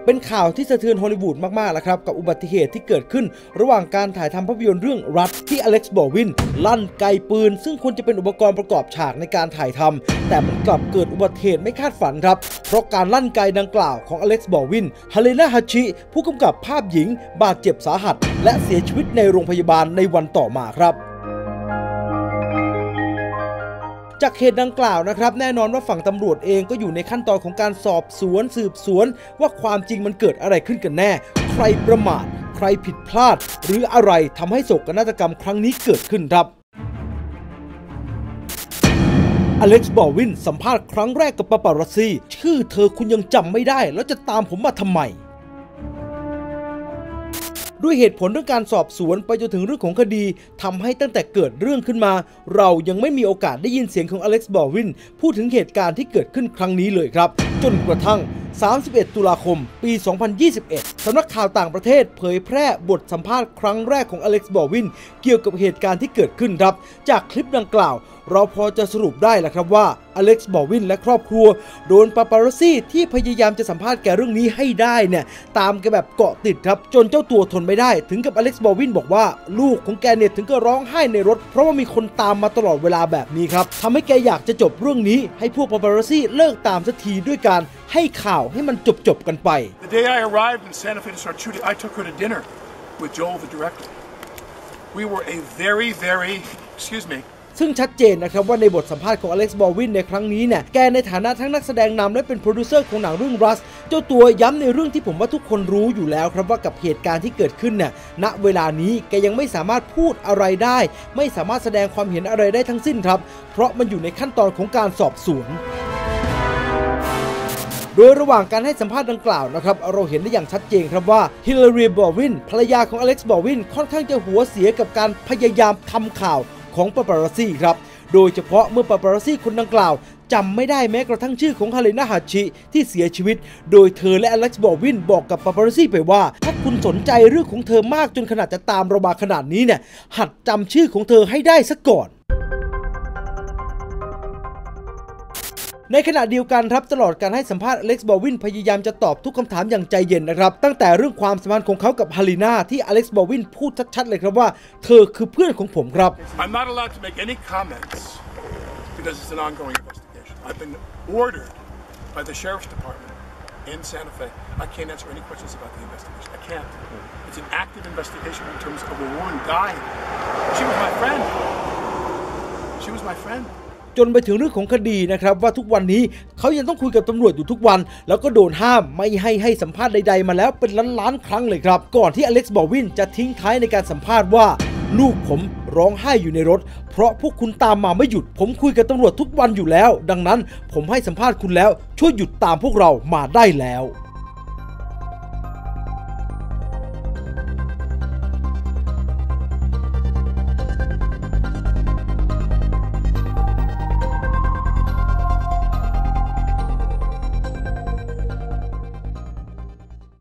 เป็นข่าวที่สะเทือนฮอลลีวูดมากๆแล้วครับกับอุบัติเหตุที่เกิดขึ้นระหว่างการถ่ายทำภาพยนตร์เรื่องรัชที่อเล็กซ์ บอลวินลั่นไกปืนซึ่งควรจะเป็นอุปกรณ์ประกอบฉากในการถ่ายทำแต่มันกลับเกิดอุบัติเหตุไม่คาดฝันครับเพราะการลั่นไกดังกล่าวของอเล็กซ์ บอลวินฮาเลนา ฮัชชิผู้กำกับภาพหญิงบาดเจ็บสาหัสและเสียชีวิตในโรงพยาบาลในวันต่อมาครับจากเหตุดังกล่าวนะครับแน่นอนว่าฝั่งตำรวจเองก็อยู่ในขั้นตอนของการสอบสวนสืบสวนว่าความจริงมันเกิดอะไรขึ้นกันแน่ใครประมาทใครผิดพลาดหรืออะไรทำให้โศกนาฏกรรมครั้งนี้เกิดขึ้นครับอเล็กซ์ บอลวินสัมภาษณ์ครั้งแรกกับปาปารัสซี่ชื่อเธอคุณยังจำไม่ได้แล้วจะตามผมมาทำไมด้วยเหตุผลเรื่องการสอบสวนไปจนถึงเรื่องของคดีทำให้ตั้งแต่เกิดเรื่องขึ้นมาเรายังไม่มีโอกาสได้ยินเสียงของอเล็กซ์ บอลวินพูดถึงเหตุการณ์ที่เกิดขึ้นครั้งนี้เลยครับจนกระทั่ง31 ตุลาคม ปี 2021 สำนักข่าวต่างประเทศเผยแพร่บทสัมภาษณ์ครั้งแรกของอเล็กซ์ บอลวินเกี่ยวกับเหตุการณ์ที่เกิดขึ้นครับจากคลิปดังกล่าวเราพอจะสรุปได้แหละครับว่าอเล็กซ์ บอลวินและครอบครัวโดนปาปารัสซี่ที่พยายามจะสัมภาษณ์แกเรื่องนี้ให้ได้เนี่ยตามแกแบบเกาะติดครับจนเจ้าตัวทนไม่ได้ถึงกับอเล็กซ์ บอลวินบอกว่าลูกของแกเนี่ยถึงก็ร้องไห้ในรถเพราะว่ามีคนตามมาตลอดเวลาแบบนี้ครับทำให้แกอยากจะจบเรื่องนี้ให้พวกปาปารัสซี่เลิกตามสักทีด้วยการให้ข่าวให้มันจบกันไป The day I arrived in Santa Fe to start shooting, I took her to dinner with Joel, the director. We were a very, excuse me. ซึ่งชัดเจนนะครับว่าในบทสัมภาษณ์ของอเล็กซ์ บอลวินในครั้งนี้เนี่ยแกในฐานะทั้งนักแสดงนำและเป็นโปรดิวเซอร์ของหนังเรื่องรัชเจ้าตัวย้ำในเรื่องที่ผมว่าทุกคนรู้อยู่แล้วครับว่ากับเหตุการณ์ที่เกิดขึ้นเนี่ยณเวลานี้แกยังไม่สามารถพูดอะไรได้ไม่สามารถแสดงความเห็นอะไรได้ทั้งสิ้นครับเพราะมันอยู่ในขั้นตอนของการสอบสวนโดยระหว่างการให้สัมภาษณ์ดังกล่าวนะครับเราเห็นได้อย่างชัดเจนครับว่าฮิลลารี บอลวินภรรยาของอเล็กซ์ บอลวินค่อนข้างจะหัวเสียกับการพยายามทำข่าวของปาปารัสซี่ครับโดยเฉพาะเมื่อปาปารัสซี่คนดังกล่าวจำไม่ได้แม้กระทั่งชื่อของฮาเลนา ฮัชชิที่เสียชีวิตโดยเธอและอเล็กซ์ บอลวินบอกกับปาปารัสซี่ไปว่าถ้าคุณสนใจเรื่องของเธอมากจนขนาดจะตามเรามาขนาดนี้เนี่ยหัดจำชื่อของเธอให้ได้ซะก่อนในขณะเดียวกันครับตลอดการให้สัมภาษณ์อเล็กซ์ บอลวินพยายามจะตอบทุกคำถามอย่างใจเย็นนะครับตั้งแต่เรื่องความสัมพันธ์ของเขากับฮาเลนาที่อเล็กซ์ บอลวินพูดชัดๆเลยครับว่าเธอคือเพื่อนของผมครับ I'm not allowed to make any comments because it's an ongoing investigation. I've been ordered by the sheriff's department in Santa Fe. I can't answer any questions about the investigation. I can't. It's an active investigation in terms of a woman dying. She was my friend. She was my friend. จนไปถึงเรื่องของคดีนะครับว่าทุกวันนี้เขายังต้องคุยกับตำรวจอยู่ทุกวันแล้วก็โดนห้ามไม่ให้สัมภาษณ์ใดๆมาแล้วเป็นล้านๆครั้งเลยครับก่อนที่อเล็กซ์ บอลวินจะทิ้งท้ายในการสัมภาษณ์ว่าลูกผมร้องไห้อยู่ในรถเพราะพวกคุณตามมาไม่หยุดผมคุยกับตำรวจทุกวันอยู่แล้วดังนั้นผมให้สัมภาษณ์คุณแล้วช่วยหยุดตามพวกเรามาได้แล้ว